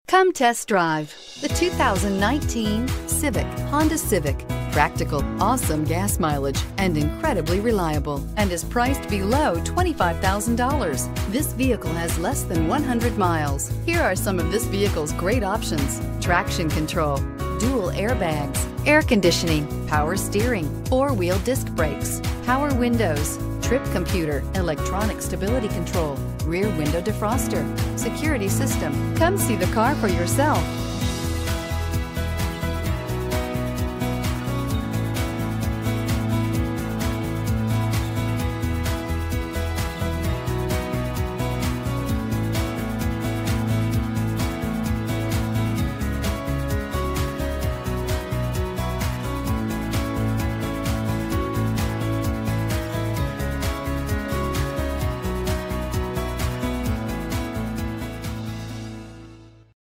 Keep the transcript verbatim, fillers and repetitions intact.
Come test drive the two thousand nineteen Civic, Honda Civic. Practical, awesome gas mileage, and incredibly reliable, and is priced below twenty-five thousand dollars. This vehicle has less than one hundred miles. Here are some of this vehicle's great options: traction control, dual airbags, air conditioning, power steering, four-wheel disc brakes, power windows, trip computer, electronic stability control, rear window defroster, security system. Come see the car for yourself.